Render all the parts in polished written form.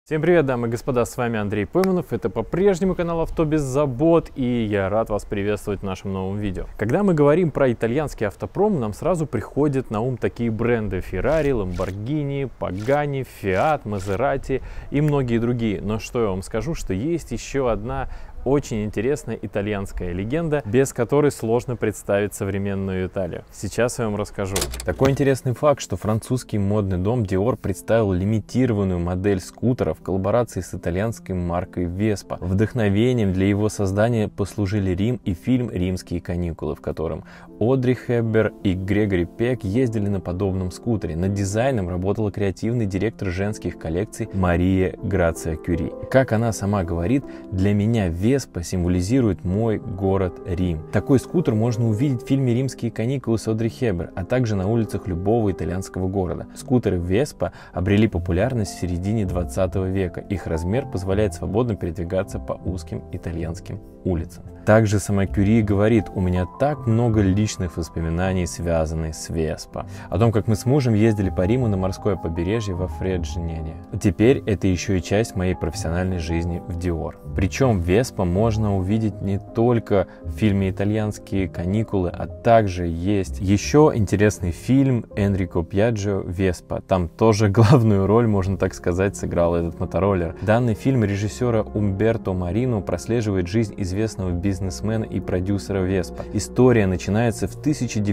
Всем привет, дамы и господа, с вами Андрей Пойманов, это по-прежнему канал Авто без забот, и я рад вас приветствовать в нашем новом видео. Когда мы говорим про итальянский автопром, нам сразу приходят на ум такие бренды: Ferrari, Lamborghini, Pagani, Fiat, Maserati и многие другие. Но что я вам скажу, что есть еще одна очень интересная итальянская легенда, без которой сложно представить современную Италию. Сейчас я вам расскажу. Такой интересный факт, что французский модный дом Dior представил лимитированную модель скутера в коллаборации с итальянской маркой Vespa. Вдохновением для его создания послужили Рим и фильм «Римские каникулы», в котором Одри Хепберн и Грегори Пек ездили на подобном скутере. Над дизайном работала креативный директор женских коллекций Мария Грация Кюри. Как она сама говорит: «Для меня Vespa символизирует мой город Рим». Такой скутер можно увидеть в фильме «Римские каникулы» с Одри Хепберн, а также на улицах любого итальянского города. Скутеры Vespa обрели популярность в середине 20 века. Их размер позволяет свободно передвигаться по узким итальянским улицам. Также сама Кюри говорит: «У меня так много личных воспоминаний, связанных с Vespa». О том, как мы с мужем ездили по Риму на морское побережье во Фреджинене. Теперь это еще и часть моей профессиональной жизни в Dior. Причем Vespa можно увидеть не только в фильме «Итальянские каникулы», а также есть еще интересный фильм Энрико Пьяджо «Vespa». Там тоже главную роль, можно так сказать, сыграл этот мотороллер. Данный фильм режиссера Умберто Марино прослеживает жизнь известного бизнесмена и продюсера Vespa. История начинается в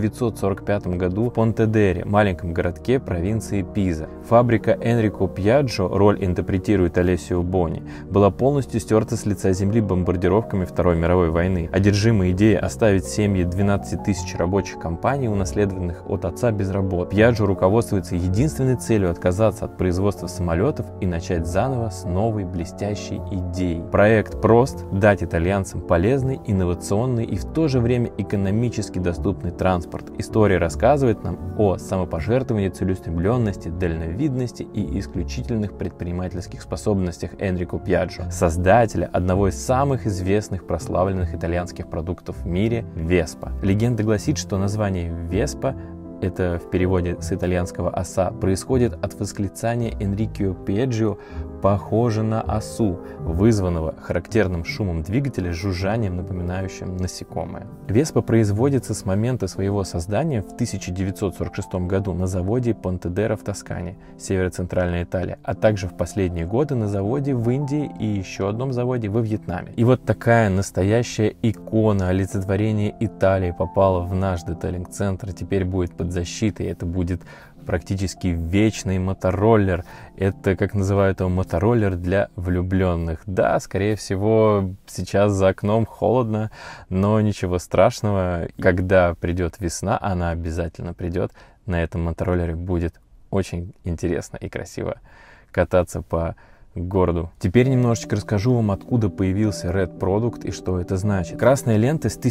1945 году в Понтедере, маленьком городке провинции Пиза. Фабрика Энрико Пьяджо, роль интерпретирует Алессио Бони, была полностью стерта с лица земли бомбардировками Второй мировой войны. Одержимой идеей оставить семьи 12 тысяч рабочих компаний, унаследованных от отца, без работы, Пьяджо руководствуется единственной целью: отказаться от производства самолетов и начать заново с новой блестящей идеей. Проект прост: дать итальянцам полезный, инновационный и в то же время экономически доступный транспорт. История рассказывает нам о самопожертвовании, целеустремленности, дальновидности и исключительных предпринимательских способностях Энрико Пьяджо, создателя одного из самых известных прославленных итальянских продуктов в мире — Vespa. Легенда гласит, что название Vespa, это в переводе с итальянского «оса», происходит от восклицания Энрико Пьяджо «похоже на осу», вызванного характерным шумом двигателя, жужжанием, напоминающим насекомое. Vespa производится с момента своего создания в 1946 году на заводе Понтедера в Тоскане, северо-центральная Италия, а также в последние годы на заводе в Индии и еще одном заводе во Вьетнаме. И вот такая настоящая икона, олицетворение Италии попала в наш детейлинг-центр, теперь будет под защитой. Это будет практически вечный мотороллер. Это, как называют его, мотороллер для влюбленных. Да, скорее всего, сейчас за окном холодно, но ничего страшного. Когда придет весна, она обязательно придет, на этом мотороллере будет очень интересно и красиво кататься по городу. Теперь немножечко расскажу вам, откуда появился Red Product и что это значит. Красная лента с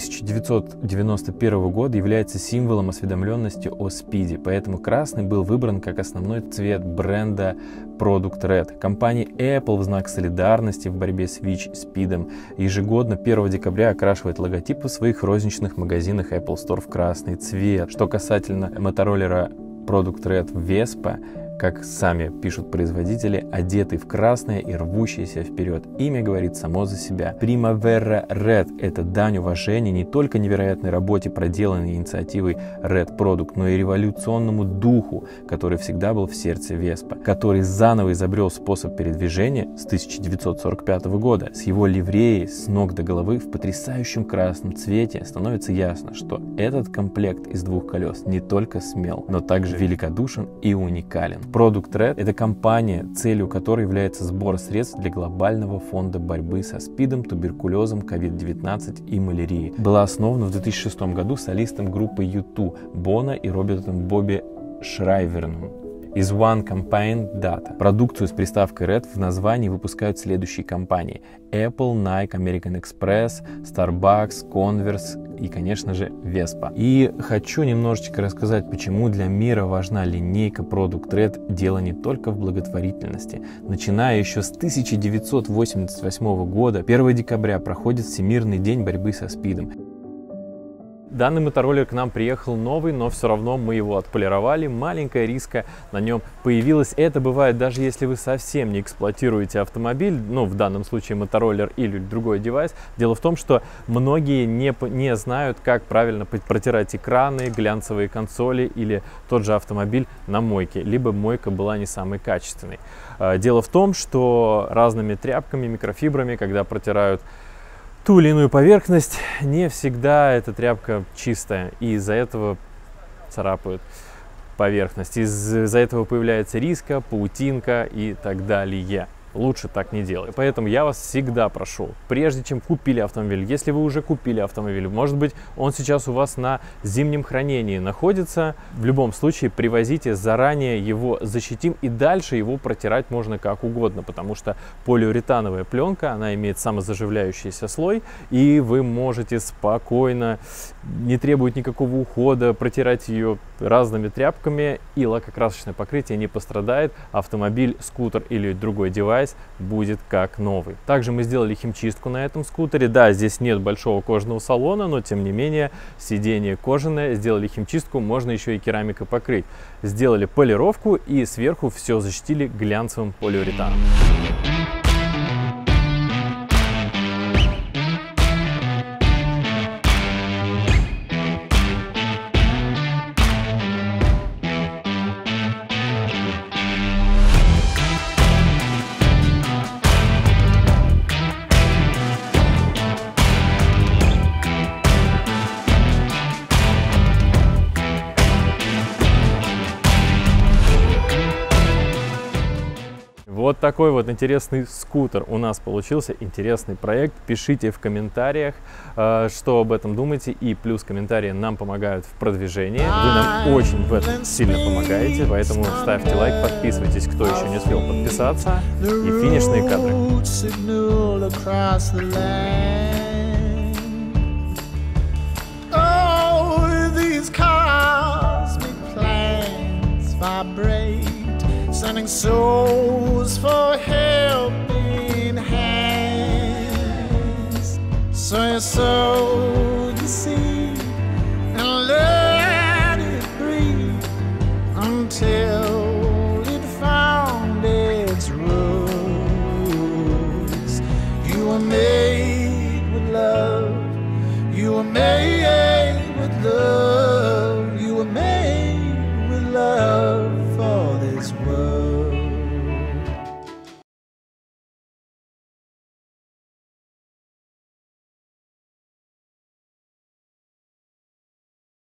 1991 года является символом осведомленности о спиде, поэтому красный был выбран как основной цвет бренда Product Red. Компания Apple в знак солидарности в борьбе с ВИЧ-спидом ежегодно 1 декабря окрашивает логотипы в своих розничных магазинах Apple Store в красный цвет. Что касательно мотороллера Product Red Vespa, как сами пишут производители, одетый в красное и рвущийся вперед. Имя говорит само за себя. Primavera Red — это дань уважения не только невероятной работе, проделанной инициативой Red Product, но и революционному духу, который всегда был в сердце Vespa, который заново изобрел способ передвижения с 1945 года. С его ливреей с ног до головы в потрясающем красном цвете становится ясно, что этот комплект из двух колес не только смел, но также великодушен и уникален. Product Red — это компания, целью которой является сбор средств для глобального фонда борьбы со СПИДом, туберкулезом, COVID-19 и малярией. Была основана в 2006 году солистом группы U2 Боно и Робертом Бобби Шрайверном. Is One Campaign Data. Продукцию с приставкой Red в названии выпускают следующие компании: Apple, Nike, American Express, Starbucks, Converse и, конечно же, Vespa. И хочу немножечко рассказать, почему для мира важна линейка Product Red. Дело не только в благотворительности. Начиная еще с 1988 года, 1 декабря проходит Всемирный день борьбы со СПИДом. Данный мотороллер к нам приехал новый, но все равно мы его отполировали. Маленькая риска на нем появилась. Это бывает даже если вы совсем не эксплуатируете автомобиль, ну в данном случае мотороллер или другой девайс. Дело в том, что многие не знают, как правильно протирать экраны, глянцевые консоли или тот же автомобиль на мойке, либо мойка была не самой качественной. Дело в том, что разными тряпками, микрофибрами, когда протирают ту или иную поверхность, не всегда эта тряпка чистая, и из-за этого царапают поверхность, из-за этого появляется риска, паутинка и так далее. Лучше так не делать. Поэтому я вас всегда прошу, прежде чем купили автомобиль, если вы уже купили автомобиль, может быть, он сейчас у вас на зимнем хранении находится, в любом случае привозите заранее, его защитим, и дальше его протирать можно как угодно, потому что полиуретановая пленка, она имеет самозаживляющийся слой, и вы можете спокойно, не требует никакого ухода, протирать ее разными тряпками, и лакокрасочное покрытие не пострадает, автомобиль, скутер или другой девайс будет как новый. Также мы сделали химчистку на этом скутере. Да, здесь нет большого кожаного салона, но тем не менее сиденье кожаное, сделали химчистку, можно еще и керамикой покрыть. Сделали полировку и сверху все защитили глянцевым полиуретаном. Вот такой вот интересный скутер у нас получился, интересный проект. Пишите в комментариях, что об этом думаете, и плюс комментарии нам помогают в продвижении. Вы нам очень в этом сильно помогаете, поэтому ставьте лайк, подписывайтесь, кто еще не успел подписаться, и финишные кадры. Sending souls for helping hands. So you sow the seed and let it breathe until it found its roots. You were made with love. You were made with love. You were made with love for this world.